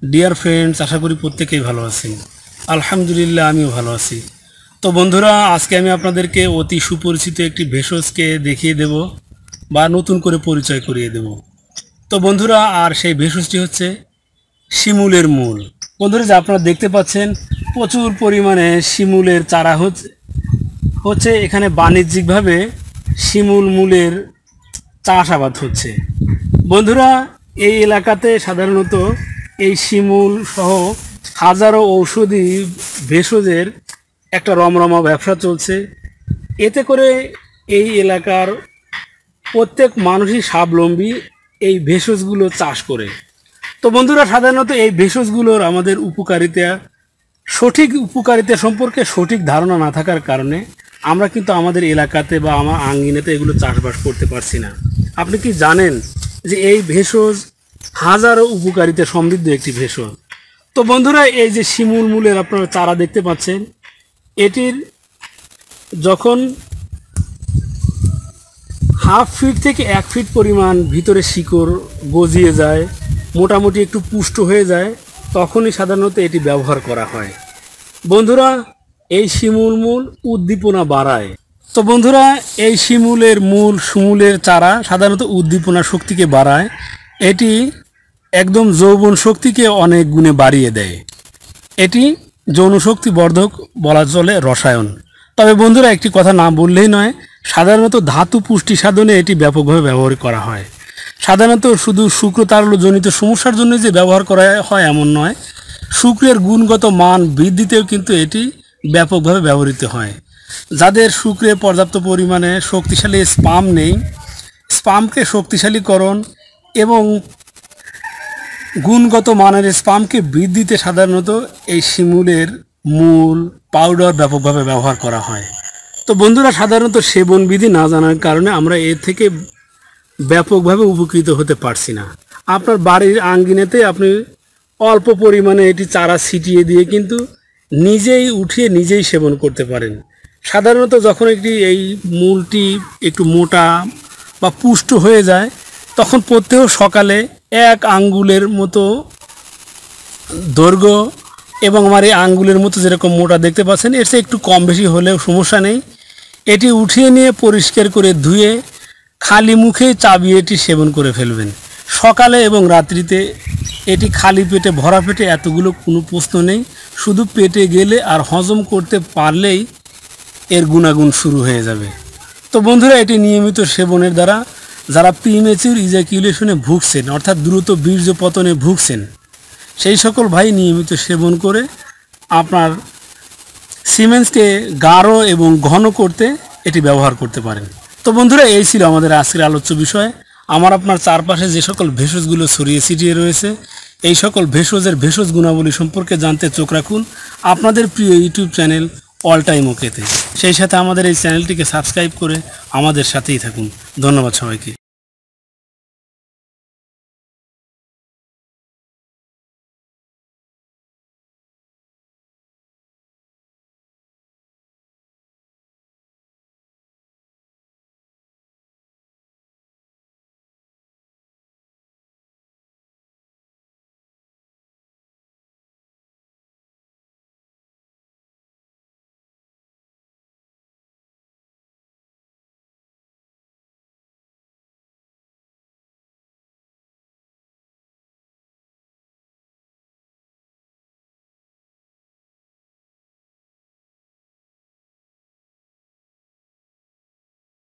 Dear friends, আশা করি প্রত্যেকেই ভালো আছেন। আলহামদুলিল্লাহ, আমিও ভালো আছি। তো বন্ধুরা, আজকে আমি আপনাদেরকে অতি সুপরিচিত একটি ভেষজকে দেখিয়ে দেব বা নতুন করে পরিচয় করিয়ে দেব। তো বন্ধুরা, আর সেই ভেষজটি হচ্ছে শিমুলের মূল। বন্ধুরা, যে আপনারা দেখতে পাচ্ছেন প্রচুর পরিমাণে শিমুলের চারা হচ্ছে এখানে বাণিজ্যিকভাবে শিমুল মূলের চাষাবাদ হচ্ছে। বন্ধুরা, এই এলাকাতে সাধারণত এই শিমুল সহ হাজারো ঔষধি ভেষজের একটা রমরমা ব্যবসা চলছে। এতে করে এই এলাকার প্রত্যেক মানুষই স্বাবলম্বী এই ভেষজগুলো চাষ করে। তো বন্ধুরা, সাধারণত এই ভেষজগুলোর আমাদের সঠিক উপকারিতা সম্পর্কে সঠিক ধারণা না থাকার কারণে আমরা কিন্তু আমাদের এলাকাতে বা আমার আঙ্গিনাতে এগুলো চাষবাস করতে পারছি না। আপনি কি জানেন যে এই ভেষজ হাজারো উপকারিতা সমৃদ্ধ একটি ভেষজ? তো বন্ধুরা, এই যে শিমুল মূলের আপনারা চারা দেখতে পাচ্ছেন, এটির যখন হাফ ফিট থেকে 1 ফিট পরিমাণ ভিতরে শিকড় গজিয়ে যায়, মোটামুটি একটু পুষ্ট হয়ে যায়, তখনই সাধারণত এটি ব্যবহার করা হয়। বন্ধুরা, এই শিমুল মূল উদ্দীপনা বাড়ায়। তো বন্ধুরা, এই শিমুলের চারা সাধারণত উদ্দীপনা শক্তিকে বাড়ায়। এটি একদম যৌবন শক্তিকে অনেক গুণে বাড়িয়ে দেয়। এটি যৌনশক্তি বর্ধক বলা চলে রসায়ন। তবে বন্ধুরা, একটি কথা না বললেই নয়, সাধারণত ধাতু পুষ্টি সাধনে এটি ব্যাপকভাবে ব্যবহার করা হয়। সাধারণত শুধু শুক্রতারল্যজনিত সমস্যার জন্য যে ব্যবহার করা হয় এমন নয়, শুক্রের গুণগত মান বৃদ্ধিতেও কিন্তু এটি ব্যাপকভাবে ব্যবহৃত হয়। যাদের শুক্রে পর্যাপ্ত পরিমাণে শক্তিশালী স্পাম নেই, স্পামকে শক্তিশালীকরণ এবং গুণগত মানের স্পামকে বৃদ্ধিতে সাধারণত এই শিমুলের মূল পাউডার ব্যাপকভাবে ব্যবহার করা হয়। তো বন্ধুরা, সাধারণত সেবনবিধি না জানার কারণে আমরা এর থেকে ব্যাপকভাবে উপকৃত হতে পারছি না। আপনার বাড়ির আঙ্গিনাতে আপনি অল্প পরিমাণে এটি চারা ছিটিয়ে দিয়ে কিন্তু নিজেই উঠিয়ে নিজেই সেবন করতে পারেন। সাধারণত যখন এই মূলটি একটু মোটা বা পুষ্ট হয়ে যায়, তখন প্রত্যেক সকালে 1 আঙ্গুলের মতো দৈর্ঘ্য এবং আমার এই আঙ্গুলের মতো যেরকম মোটা দেখতে পাচ্ছেন, এর চেয়ে একটু কম বেশি হলেও সমস্যা নেই। এটি উঠিয়ে নিয়ে পরিষ্কার করে ধুয়ে খালি মুখে চাবিয়ে এটি সেবন করে ফেলবেন। সকালে এবং রাত্রিতে এটি খালি পেটে, ভরা পেটে এতগুলো কোনো প্রশ্ন নেই। শুধু পেটে গেলে আর হজম করতে পারলেই এর গুণাগুণ শুরু হয়ে যাবে। তো বন্ধুরা, এটি নিয়মিত সেবনের দ্বারা যারা প্রিমেচিউর ইজাকুলেশনে ভুগছেন, অর্থাৎ দ্রুত বীর্য পতনে ভুগছেন, সেই সকল ভাই নিয়মিত সেবন করে আপনার সিমেন্সকে গাঢ় এবং ঘন করতে এটি ব্যবহার করতে পারেন। তো বন্ধুরা, এই ছিল আমাদের আজকের আলোচ্য বিষয়। আপনার চারপাশে যে সকল ভেষজগুলো ছড়িয়ে ছিটিয়ে রয়েছে, এই সকল ভেষজ গুণাবলী সম্পর্কে জানতে চোখ রাখুন আপনাদের প্রিয় ইউটিউব চ্যানেল অল টাইম ওকেতে। সেই সাথে আমাদের এই চ্যানেলটিকে সাবস্ক্রাইব করে আমাদের সাথেই থাকুন। ধন্যবাদ সবাইকে।